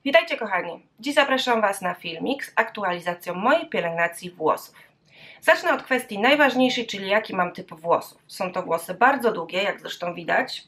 Witajcie kochani, dziś zapraszam Was na filmik z aktualizacją mojej pielęgnacji włosów. Zacznę od kwestii najważniejszej, czyli jaki mam typ włosów. Są to włosy bardzo długie, jak zresztą widać.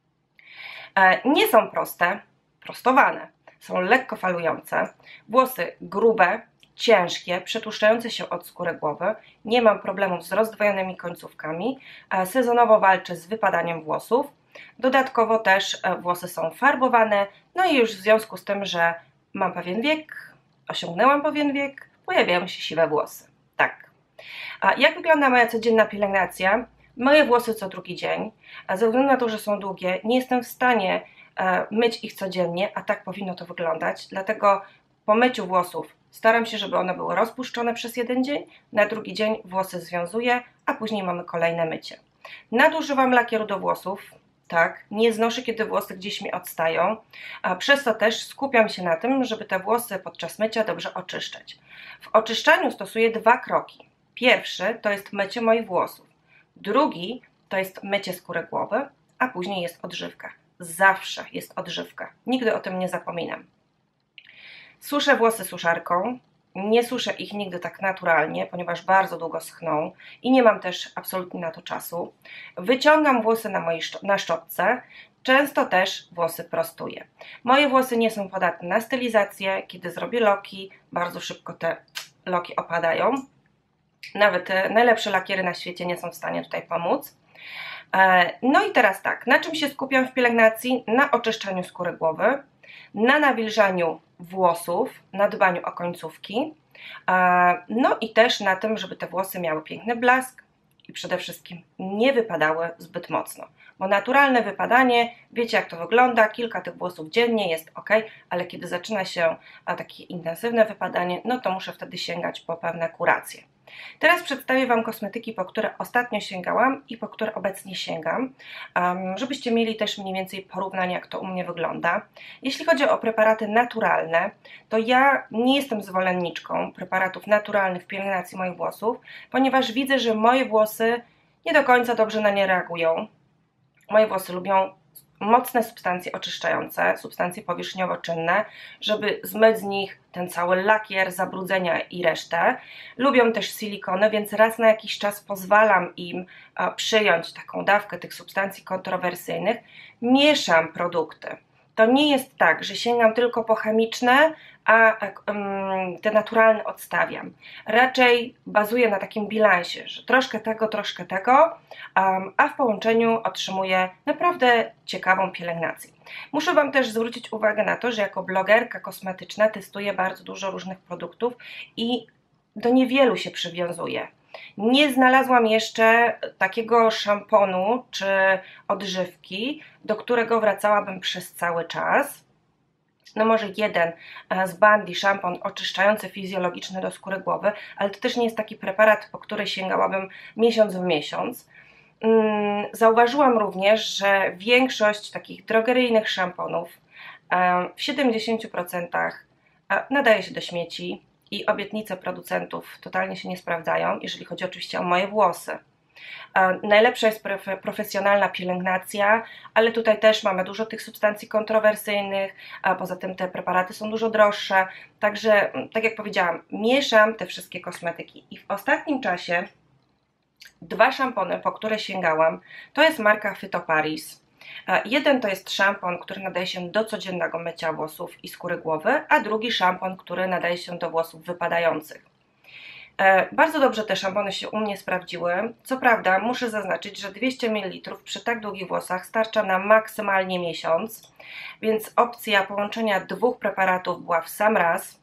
Nie są proste, prostowane. Są lekko falujące. Włosy grube, ciężkie, przetłuszczające się od skóry głowy. Nie mam problemów z rozdwojonymi końcówkami. Sezonowo walczę z wypadaniem włosów. Dodatkowo też włosy są farbowane, no i już w związku z tym, że mam pewien wiek, osiągnęłam pewien wiek, pojawiają się siwe włosy. Tak. A jak wygląda moja codzienna pielęgnacja? Myję włosy co drugi dzień. Ze względu na to, że są długie, nie jestem w stanie myć ich codziennie, a tak powinno to wyglądać. Dlatego po myciu włosów staram się, żeby one były rozpuszczone przez jeden dzień, na drugi dzień włosy związuję, a później mamy kolejne mycie. Nadużywam lakieru do włosów. Tak, nie znoszę, kiedy włosy gdzieś mi odstają, a przez to też skupiam się na tym, żeby te włosy podczas mycia dobrze oczyszczać. W oczyszczaniu stosuję dwa kroki. Pierwszy to jest mycie moich włosów. Drugi to jest mycie skóry głowy, a później jest odżywka. Zawsze jest odżywka. Nigdy o tym nie zapominam. Suszę włosy suszarką. Nie suszę ich nigdy tak naturalnie, ponieważ bardzo długo schną i nie mam też absolutnie na to czasu. Wyciągam włosy na szczotce, często też włosy prostuję. Moje włosy nie są podatne na stylizację. Kiedy zrobię loki, bardzo szybko te loki opadają. Nawet najlepsze lakiery na świecie nie są w stanie tutaj pomóc. No i teraz tak, na czym się skupiam w pielęgnacji? Na oczyszczaniu skóry głowy, na nawilżaniu włosów, na dbaniu o końcówki, no i też na tym, żeby te włosy miały piękny blask i przede wszystkim nie wypadały zbyt mocno. Bo naturalne wypadanie, wiecie jak to wygląda, kilka tych włosów dziennie jest ok, ale kiedy zaczyna się takie intensywne wypadanie, no to muszę wtedy sięgać po pewne kuracje. Teraz przedstawię Wam kosmetyki, po które ostatnio sięgałam i po które obecnie sięgam, żebyście mieli też mniej więcej porównanie, jak to u mnie wygląda. Jeśli chodzi o preparaty naturalne, to ja nie jestem zwolenniczką preparatów naturalnych w pielęgnacji moich włosów, ponieważ widzę, że moje włosy nie do końca dobrze na nie reagują. Moje włosy lubią mocne substancje oczyszczające, substancje powierzchniowo-czynne, żeby zmyć z nich ten cały lakier, zabrudzenia i resztę. Lubią też silikony, więc raz na jakiś czas pozwalam im przyjąć taką dawkę tych substancji kontrowersyjnych. Mieszam produkty. To nie jest tak, że sięgam tylko po chemiczne, a te naturalne odstawiam. Raczej bazuję na takim bilansie, że troszkę tego, a w połączeniu otrzymuję naprawdę ciekawą pielęgnację. Muszę Wam też zwrócić uwagę na to, że jako blogerka kosmetyczna testuję bardzo dużo różnych produktów i do niewielu się przywiązuję. Nie znalazłam jeszcze takiego szamponu czy odżywki, do którego wracałabym przez cały czas. No może jeden z Bundy szampon oczyszczający fizjologiczny do skóry głowy, ale to też nie jest taki preparat, po który sięgałabym miesiąc w miesiąc. Zauważyłam również, że większość takich drogeryjnych szamponów w 70% nadaje się do śmieci i obietnice producentów totalnie się nie sprawdzają, jeżeli chodzi oczywiście o moje włosy. Najlepsza jest profesjonalna pielęgnacja, ale tutaj też mamy dużo tych substancji kontrowersyjnych, a poza tym te preparaty są dużo droższe, także tak jak powiedziałam, mieszam te wszystkie kosmetyki i w ostatnim czasie dwa szampony, po które sięgałam, to jest marka Phytoparis. Jeden to jest szampon, który nadaje się do codziennego mycia włosów i skóry głowy, a drugi szampon, który nadaje się do włosów wypadających. Bardzo dobrze te szampony się u mnie sprawdziły. Co prawda muszę zaznaczyć, że 200 ml przy tak długich włosach starcza na maksymalnie miesiąc, więc opcja połączenia dwóch preparatów była w sam raz.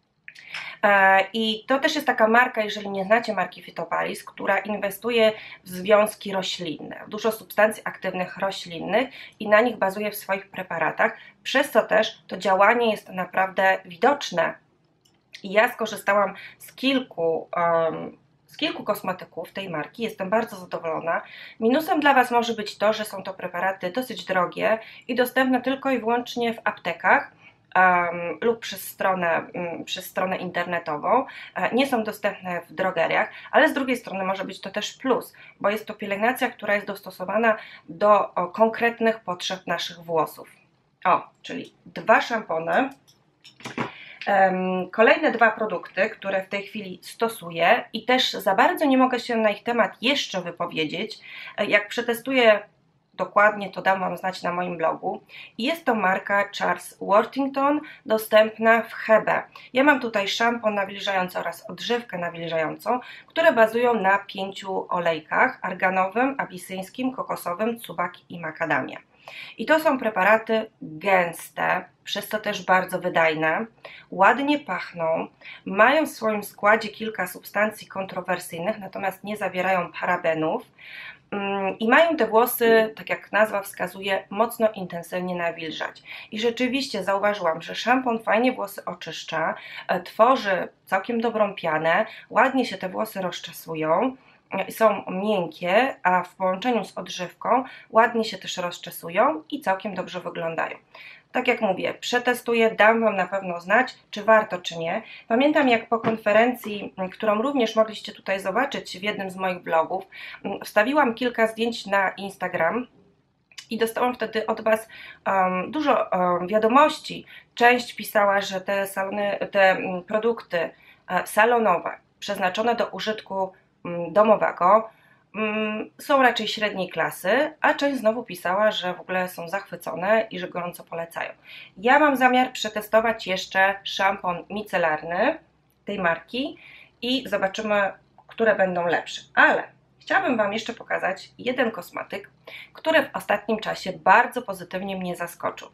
I to też jest taka marka, jeżeli nie znacie marki Phytoparis, która inwestuje w związki roślinne, w dużo substancji aktywnych roślinnych i na nich bazuje w swoich preparatach, przez co też to działanie jest naprawdę widoczne. I ja skorzystałam z kilku kosmetyków tej marki, jestem bardzo zadowolona. Minusem dla Was może być to, że są to preparaty dosyć drogie i dostępne tylko i wyłącznie w aptekach lub przez stronę internetową. Nie są dostępne w drogeriach, ale z drugiej strony może być to też plus, bo jest to pielęgnacja, która jest dostosowana do konkretnych potrzeb naszych włosów. Czyli dwa szampony Kolejne dwa produkty, które w tej chwili stosuję i też za bardzo nie mogę się na ich temat jeszcze wypowiedzieć. Jak przetestuję dokładnie, to dam Wam znać na moim blogu. Jest to marka Charles Worthington, dostępna w Hebe. Ja mam tutaj szampon nawilżający oraz odżywkę nawilżającą, które bazują na 5 olejkach: arganowym, abisyńskim, kokosowym, cubaki i makadamia. I to są preparaty gęste, przez to też bardzo wydajne, ładnie pachną, mają w swoim składzie kilka substancji kontrowersyjnych, natomiast nie zawierają parabenów i mają te włosy, tak jak nazwa wskazuje, mocno intensywnie nawilżać. I rzeczywiście zauważyłam, że szampon fajnie włosy oczyszcza, tworzy całkiem dobrą pianę, ładnie się te włosy rozczesują, są miękkie, a w połączeniu z odżywką ładnie się też rozczesują i całkiem dobrze wyglądają. Tak jak mówię, przetestuję, dam Wam na pewno znać, czy warto, czy nie. Pamiętam, jak po konferencji, którą również mogliście tutaj zobaczyć w jednym z moich blogów, wstawiłam kilka zdjęć na Instagram i dostałam wtedy od Was dużo wiadomości. Część pisała, że te produkty salonowe, przeznaczone do użytku domowego, są raczej średniej klasy, a część znowu pisała, że w ogóle są zachwycone i że gorąco polecają. Ja mam zamiar przetestować jeszcze szampon micelarny tej marki i zobaczymy, które będą lepsze. Ale chciałabym Wam jeszcze pokazać jeden kosmetyk, który w ostatnim czasie bardzo pozytywnie mnie zaskoczył.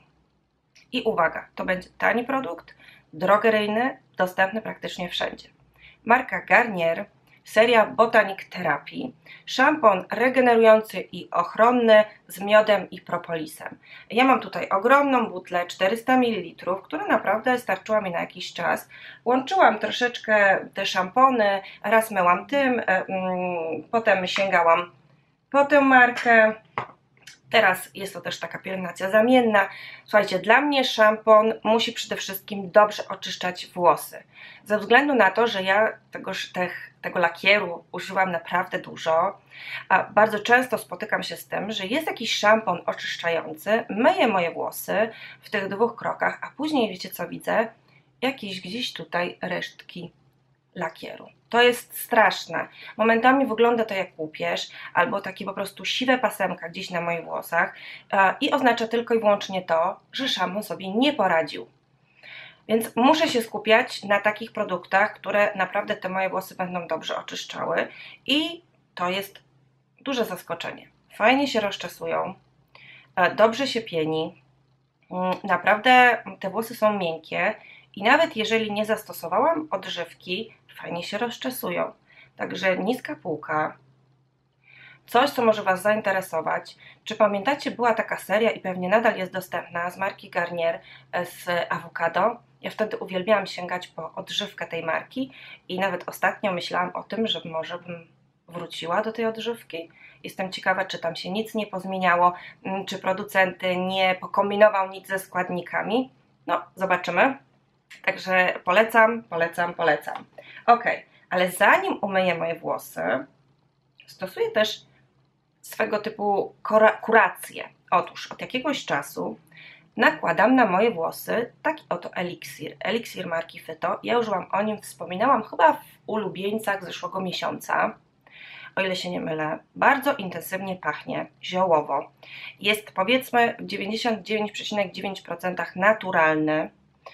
I uwaga, to będzie tani produkt, drogeryjny, dostępny praktycznie wszędzie. Marka Garnier, seria Botanic Therapy, szampon regenerujący i ochronny z miodem i propolisem. Ja mam tutaj ogromną butlę, 400 ml, która naprawdę starczyła mi na jakiś czas. Łączyłam troszeczkę te szampony, raz myłam tym, potem sięgałam po tę markę. Teraz jest to też taka pielęgnacja zamienna. Słuchajcie, dla mnie szampon musi przede wszystkim dobrze oczyszczać włosy. Ze względu na to, że ja tego lakieru używam naprawdę dużo, a bardzo często spotykam się z tym, że jest jakiś szampon oczyszczający, myję moje włosy w tych 2 krokach, a później wiecie co widzę? Jakieś gdzieś tutaj resztki lakieru. To jest straszne. Momentami wygląda to jak łupież, albo takie po prostu siwe pasemka gdzieś na moich włosach i oznacza tylko i wyłącznie to, że szampon sobie nie poradził. Więc muszę się skupiać na takich produktach, które naprawdę te moje włosy będą dobrze oczyszczały i to jest duże zaskoczenie. Fajnie się rozczesują, dobrze się pieni, naprawdę te włosy są miękkie i nawet jeżeli nie zastosowałam odżywki, fajnie się rozczesują. Także niska półka. Coś, co może Was zainteresować. Czy pamiętacie, była taka seria i pewnie nadal jest dostępna z marki Garnier z awokado? Ja wtedy uwielbiałam sięgać po odżywkę tej marki i nawet ostatnio myślałam o tym, że może bym wróciła do tej odżywki. Jestem ciekawa, czy tam się nic nie pozmieniało, czy producent nie pokombinował nic ze składnikami. No, zobaczymy. Także polecam, polecam, polecam. Ok, ale zanim umyję moje włosy, stosuję też swego typu kurację. Otóż od jakiegoś czasu nakładam na moje włosy taki oto eliksir marki Fyto. Ja już Wam o nim wspominałam chyba w ulubieńcach zeszłego miesiąca, o ile się nie mylę. Bardzo intensywnie pachnie, ziołowo. Jest powiedzmy w 99,9% naturalny.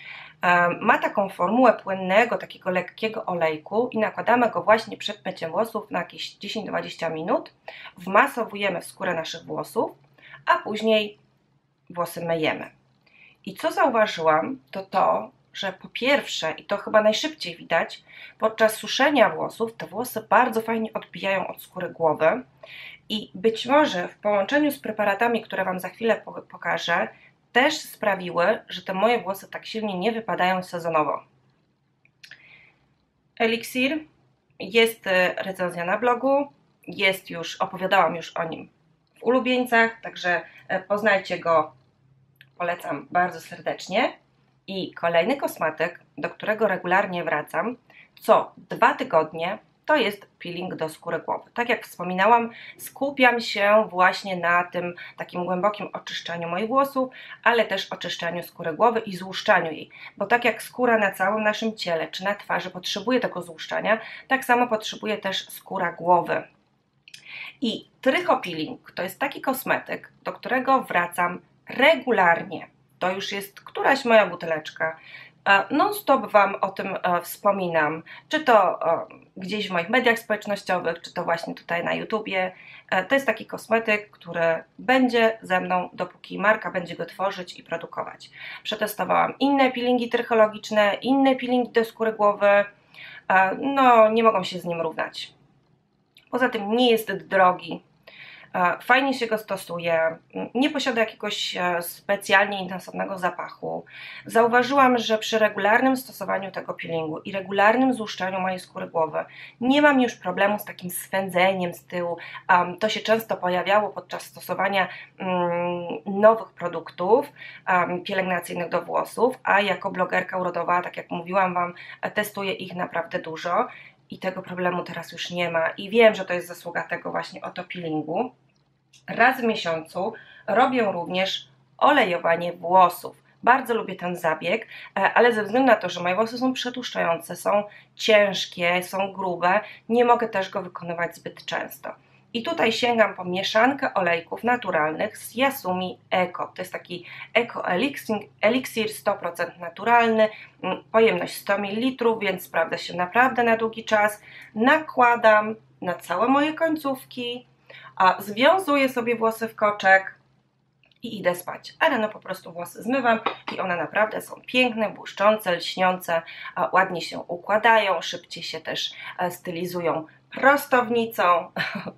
Ma taką formułę płynnego, takiego lekkiego olejku i nakładamy go właśnie przed myciem włosów na jakieś 10-20 minut. Wmasowujemy w skórę naszych włosów, a później włosy myjemy. I co zauważyłam, to, że po pierwsze, i to chyba najszybciej widać, podczas suszenia włosów te włosy bardzo fajnie odbijają od skóry głowy i być może w połączeniu z preparatami, które Wam za chwilę pokażę, też sprawiły, że te moje włosy tak silnie nie wypadają sezonowo. Eliksir, jest recenzja na blogu, opowiadałam już o nim w ulubieńcach, także poznajcie go, polecam bardzo serdecznie. I kolejny kosmetyk, do którego regularnie wracam, co 2 tygodnie to jest peeling do skóry głowy. Tak jak wspominałam, skupiam się właśnie na tym takim głębokim oczyszczaniu moich włosów, ale też oczyszczaniu skóry głowy i złuszczaniu jej, bo tak jak skóra na całym naszym ciele czy na twarzy potrzebuje tego złuszczania, tak samo potrzebuje też skóra głowy. I trichopeeling to jest taki kosmetyk, do którego wracam regularnie. To już jest któraś moja buteleczka. Non-stop Wam o tym wspominam, czy to gdzieś w moich mediach społecznościowych, czy to właśnie tutaj na YouTubie. To jest taki kosmetyk, który będzie ze mną, dopóki marka będzie go tworzyć i produkować. Przetestowałam inne peelingi trychologiczne, inne peelingi do skóry głowy. No, nie mogą się z nim równać. Poza tym nie jest drogi. Fajnie się go stosuje, nie posiada jakiegoś specjalnie intensywnego zapachu. Zauważyłam, że przy regularnym stosowaniu tego peelingu i regularnym złuszczaniu mojej skóry głowy nie mam już problemu z takim swędzeniem z tyłu. To się często pojawiało podczas stosowania nowych produktów pielęgnacyjnych do włosów, a jako blogerka urodowa, tak jak mówiłam Wam, testuję ich naprawdę dużo. I tego problemu teraz już nie ma i wiem, że to jest zasługa tego właśnie oto peelingu. Raz w miesiącu robię również olejowanie włosów. Bardzo lubię ten zabieg, ale ze względu na to, że moje włosy są przetłuszczające, są ciężkie, są grube, nie mogę też go wykonywać zbyt często. I tutaj sięgam po mieszankę olejków naturalnych z Yasumi Eco. To jest taki Eco Elixir 100% naturalny, pojemność 100 ml, więc sprawdza się naprawdę na długi czas. Nakładam na całe moje końcówki, związuję sobie włosy w koczek i idę spać. A rano po prostu włosy zmywam i one naprawdę są piękne, błyszczące, lśniące, ładnie się układają, szybciej się też stylizują prostownicą.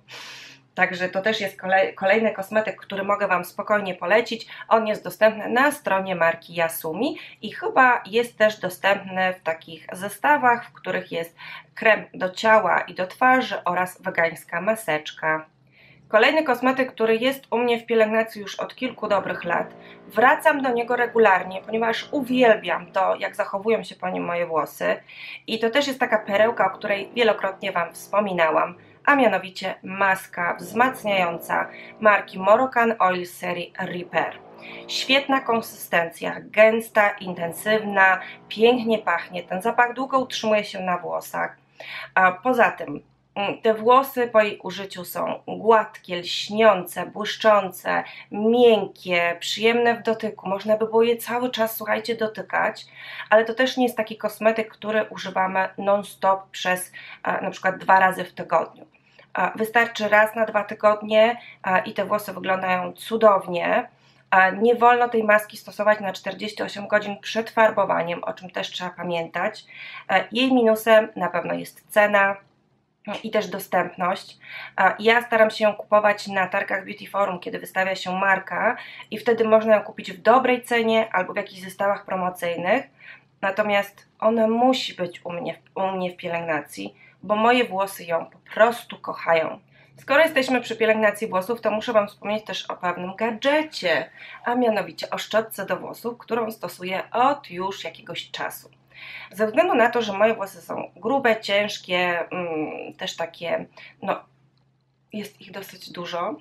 Także to też jest kolejny kosmetyk, który mogę Wam spokojnie polecić. On jest dostępny na stronie marki Yasumi i chyba jest też dostępny w takich zestawach, w których jest krem do ciała i do twarzy oraz wegańska maseczka. Kolejny kosmetyk, który jest u mnie w pielęgnacji już od kilku dobrych lat. Wracam do niego regularnie, ponieważ uwielbiam to, jak zachowują się po nim moje włosy. I to też jest taka perełka, o której wielokrotnie Wam wspominałam, a mianowicie maska wzmacniająca marki Moroccan Oil serii Repair. Świetna konsystencja, gęsta, intensywna, pięknie pachnie. Ten zapach długo utrzymuje się na włosach. A poza tym te włosy po jej użyciu są gładkie, lśniące, błyszczące, miękkie, przyjemne w dotyku. Można by było je cały czas, słuchajcie, dotykać, ale to też nie jest taki kosmetyk, który używamy non-stop przez na przykład 2 razy w tygodniu. Wystarczy raz na 2 tygodnie i te włosy wyglądają cudownie. Nie wolno tej maski stosować na 48 godzin przed farbowaniem, o czym też trzeba pamiętać. Jej minusem na pewno jest cena i też dostępność. Ja staram się ją kupować na targach Beauty Forum, kiedy wystawia się marka i wtedy można ją kupić w dobrej cenie albo w jakichś zestawach promocyjnych. Natomiast ona musi być u mnie w pielęgnacji, bo moje włosy ją po prostu kochają. Skoro jesteśmy przy pielęgnacji włosów, to muszę Wam wspomnieć też o pewnym gadżecie, a mianowicie o szczotce do włosów, którą stosuję od już jakiegoś czasu. Ze względu na to, że moje włosy są grube, ciężkie, też takie, no jest ich dosyć dużo,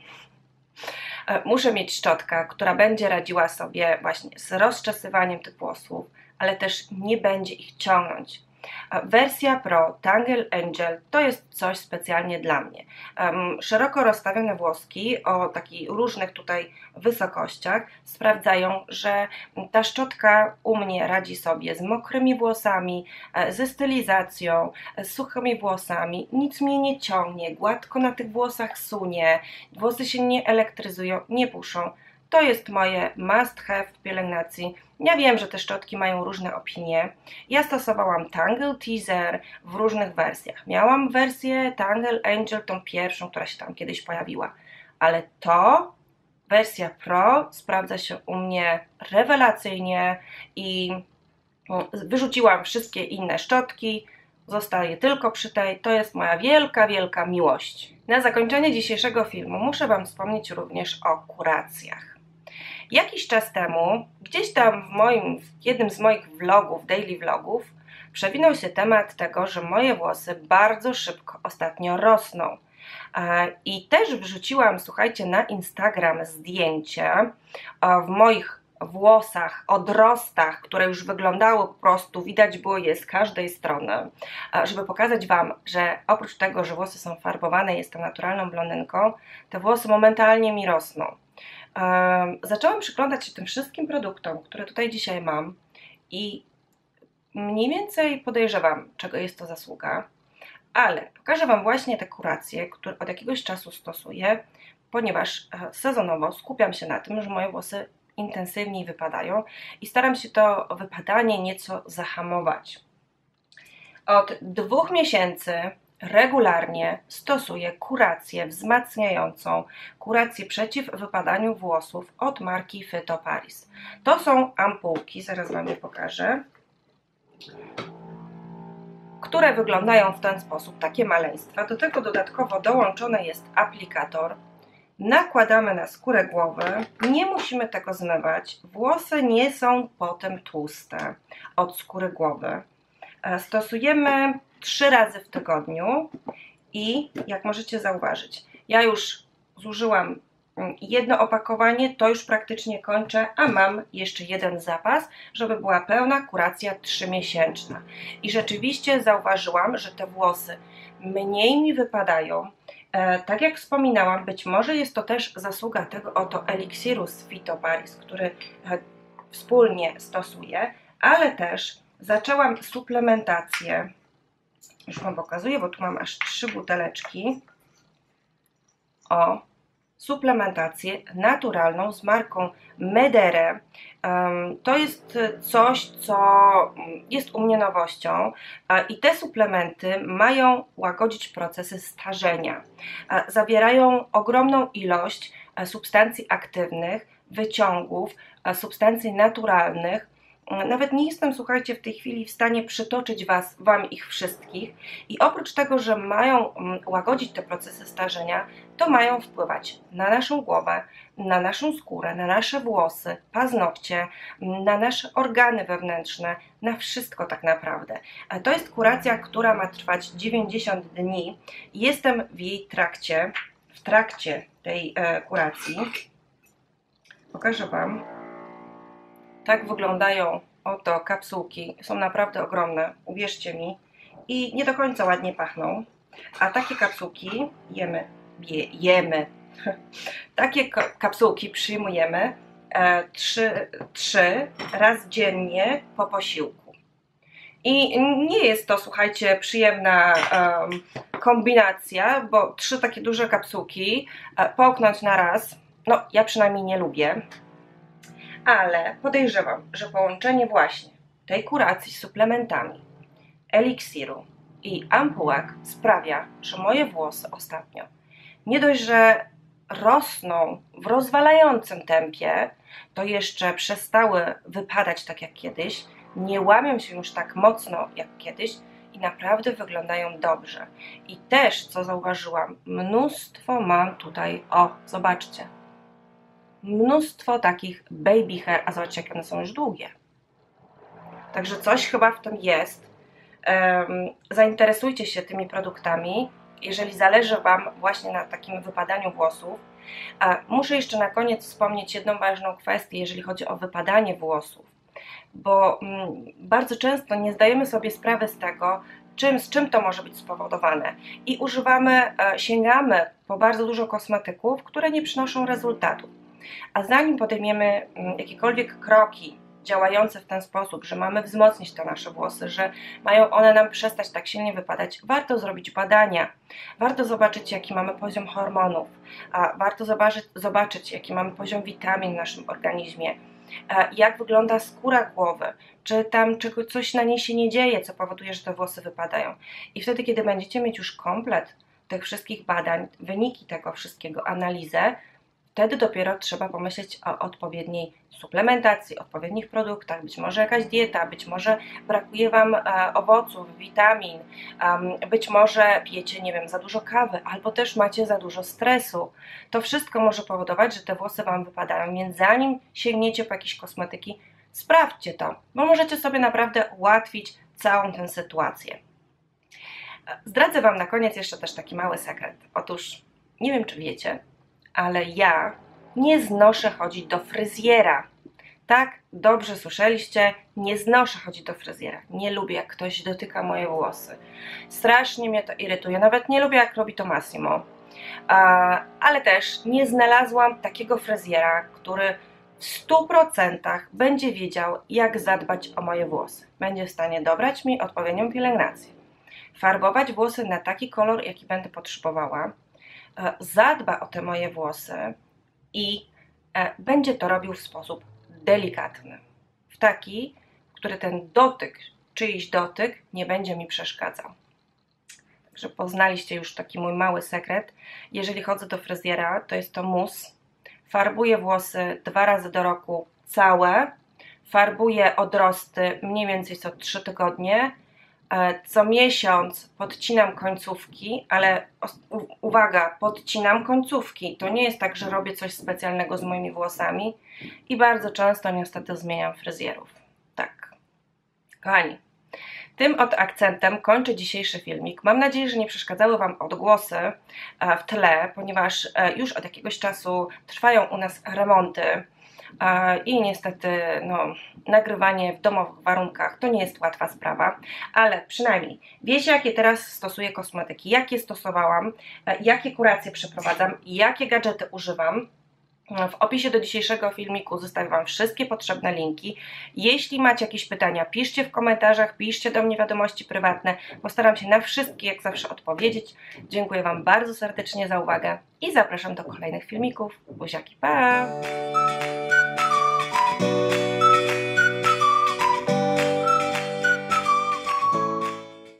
muszę mieć szczotkę, która będzie radziła sobie właśnie z rozczesywaniem tych włosów, ale też nie będzie ich ciągnąć. Wersja Pro Tangle Angel to jest coś specjalnie dla mnie. Szeroko rozstawione włoski o takich różnych tutaj wysokościach sprawdzają, że ta szczotka u mnie radzi sobie z mokrymi włosami, ze stylizacją, z suchymi włosami, nic mnie nie ciągnie, gładko na tych włosach sunie, włosy się nie elektryzują, nie puszą. To jest moje must have w pielęgnacji. Ja wiem, że te szczotki mają różne opinie. Ja stosowałam Tangle Teaser w różnych wersjach. Miałam wersję Tangle Angel, tą pierwszą, która się tam kiedyś pojawiła. Ale wersja Pro, sprawdza się u mnie rewelacyjnie i wyrzuciłam wszystkie inne szczotki. Zostaję tylko przy tej. To jest moja wielka, wielka miłość. Na zakończenie dzisiejszego filmu muszę Wam wspomnieć również o kuracjach. Jakiś czas temu, gdzieś tam w jednym z moich vlogów, daily vlogów, przewinął się temat tego, że moje włosy bardzo szybko ostatnio rosną. I też wrzuciłam, słuchajcie, na Instagram zdjęcie w moich włosach, odrostach, które już wyglądały po prostu, widać było je z każdej strony, żeby pokazać Wam, że oprócz tego, że włosy są farbowane, jestem naturalną blondynką, te włosy momentalnie mi rosną. Zaczęłam przyglądać się tym wszystkim produktom, które tutaj dzisiaj mam i mniej więcej podejrzewam, czego jest to zasługa, ale pokażę Wam właśnie te kuracje, które od jakiegoś czasu stosuję, ponieważ sezonowo skupiam się na tym, że moje włosy intensywniej wypadają i staram się to wypadanie nieco zahamować. Od 2 miesięcy regularnie stosuję kurację wzmacniającą, kurację przeciw wypadaniu włosów od marki Phytoparis. To są ampułki, zaraz Wam je pokażę, które wyglądają w ten sposób, takie maleństwa. Do tego dodatkowo dołączony jest aplikator. Nakładamy na skórę głowy, nie musimy tego zmywać, włosy nie są potem tłuste od skóry głowy. Stosujemy 3 razy w tygodniu i jak możecie zauważyć, ja już zużyłam jedno opakowanie, to już praktycznie kończę, a mam jeszcze jeden zapas, żeby była pełna kuracja 3-miesięczna. I rzeczywiście zauważyłam, że te włosy mniej mi wypadają. Tak jak wspominałam, być może jest to też zasługa tego oto eliksiru z Phytoparis, który wspólnie stosuję, ale też zaczęłam suplementację. Już Wam pokazuję, bo tu mam aż 3 buteleczki. Suplementację naturalną z marką Medere. To jest coś, co jest u mnie nowością i te suplementy mają łagodzić procesy starzenia. Zawierają ogromną ilość substancji aktywnych, wyciągów, substancji naturalnych. Nawet nie jestem, słuchajcie, w tej chwili w stanie przytoczyć Wam ich wszystkich i oprócz tego, że mają łagodzić te procesy starzenia, to mają wpływać na naszą głowę, na naszą skórę, na nasze włosy, paznokcie, na nasze organy wewnętrzne, na wszystko tak naprawdę. To jest kuracja, która ma trwać 90 dni. Jestem w jej trakcie, w trakcie tej kuracji. Pokażę Wam. Tak wyglądają oto kapsułki. Są naprawdę ogromne, uwierzcie mi. I nie do końca ładnie pachną. A takie kapsułki jemy. Takie kapsułki przyjmujemy 3 razy dziennie po posiłku. I nie jest to, słuchajcie, przyjemna kombinacja, bo 3 takie duże kapsułki połknąć na raz, no ja przynajmniej nie lubię. Ale podejrzewam, że połączenie właśnie tej kuracji z suplementami, eliksiru i ampułek sprawia, że moje włosy ostatnio nie dość, że rosną w rozwalającym tempie, to jeszcze przestały wypadać tak jak kiedyś, nie łamią się już tak mocno jak kiedyś i naprawdę wyglądają dobrze. I też, co zauważyłam, mnóstwo mam tutaj, zobaczcie, mnóstwo takich baby hair, a zobaczcie, jak one są już długie. Także coś chyba w tym jest. Zainteresujcie się tymi produktami, jeżeli zależy Wam właśnie na takim wypadaniu włosów. Muszę jeszcze na koniec wspomnieć jedną ważną kwestię, jeżeli chodzi o wypadanie włosów, bo bardzo często nie zdajemy sobie sprawy z tego, z czym to może być spowodowane i sięgamy po bardzo dużo kosmetyków, które nie przynoszą rezultatów. A zanim podejmiemy jakiekolwiek kroki działające w ten sposób, że mamy wzmocnić te nasze włosy, że mają one nam przestać tak silnie wypadać, warto zrobić badania, warto zobaczyć, jaki mamy poziom hormonów, warto zobaczyć, jaki mamy poziom witamin w naszym organizmie, jak wygląda skóra głowy, czy tam coś na niej się nie dzieje, co powoduje, że te włosy wypadają. I wtedy, kiedy będziecie mieć już komplet tych wszystkich badań, wyniki tego wszystkiego, analizę, wtedy dopiero trzeba pomyśleć o odpowiedniej suplementacji, odpowiednich produktach, być może jakaś dieta, być może brakuje Wam owoców, witamin, być może pijecie, nie wiem, za dużo kawy, albo też macie za dużo stresu. To wszystko może powodować, że te włosy Wam wypadają, więc zanim sięgniecie po jakieś kosmetyki, sprawdźcie to, bo możecie sobie naprawdę ułatwić całą tę sytuację. Zdradzę Wam na koniec jeszcze też taki mały sekret. Otóż, nie wiem czy wiecie, ale ja nie znoszę chodzić do fryzjera. Tak, dobrze słyszeliście, nie znoszę chodzić do fryzjera. Nie lubię, jak ktoś dotyka moje włosy. Strasznie mnie to irytuje. Nawet nie lubię, jak robi to Massimo. Ale też nie znalazłam takiego fryzjera, który w 100% będzie wiedział, jak zadbać o moje włosy. Będzie w stanie dobrać mi odpowiednią pielęgnację, farbować włosy na taki kolor, jaki będę potrzebowała, zadba o te moje włosy i będzie to robił w sposób delikatny. W taki, w który ten dotyk, czyjś dotyk nie będzie mi przeszkadzał. Także poznaliście już taki mój mały sekret. Jeżeli chodzę do fryzjera, to jest to mus. Farbuję włosy 2 razy do roku całe. Farbuję odrosty mniej więcej co 3 tygodnie. Co miesiąc podcinam końcówki, ale uwaga, podcinam końcówki. To nie jest tak, że robię coś specjalnego z moimi włosami i bardzo często niestety zmieniam fryzjerów. Tak. Kochani, tym oto akcentem kończę dzisiejszy filmik. Mam nadzieję, że nie przeszkadzały Wam odgłosy w tle, ponieważ już od jakiegoś czasu trwają u nas remonty i niestety nagrywanie w domowych warunkach to nie jest łatwa sprawa, ale przynajmniej wiecie, jakie teraz stosuję kosmetyki, jakie stosowałam, jakie kuracje przeprowadzam, jakie gadżety używam. W opisie do dzisiejszego filmiku zostawię Wam wszystkie potrzebne linki. Jeśli macie jakieś pytania, piszcie w komentarzach, piszcie do mnie wiadomości prywatne. Postaram się na wszystkie, jak zawsze, odpowiedzieć. Dziękuję Wam bardzo serdecznie za uwagę i zapraszam do kolejnych filmików. Buziaki, pa!